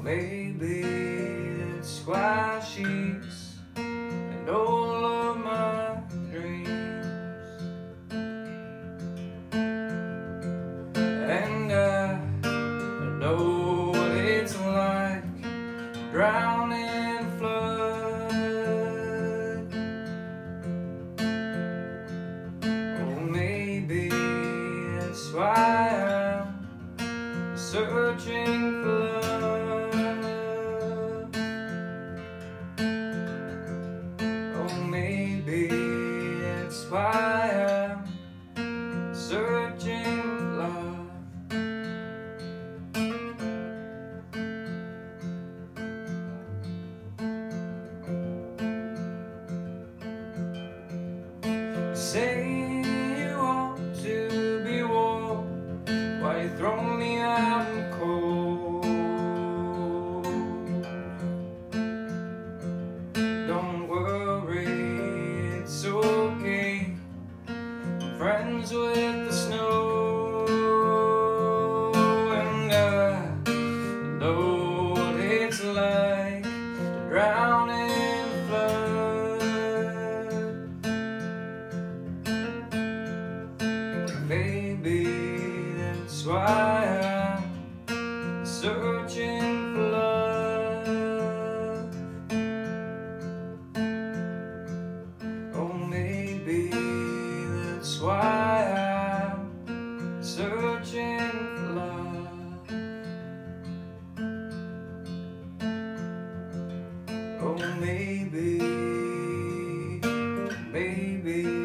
maybe that's why she's in all of my dreams. And I know what it's like, drowning in flood. Oh, maybe that's why I'm searching for love. Oh, maybe that's why I'm searching for love. Say you want to be warm, why you throw me out in the cold? Don't worry, it's okay, I'm friends with the snow. And I know what it's like to drown in the flood. Maybe that's why I'm searching for love. Oh, maybe that's why I'm searching for love. Oh, maybe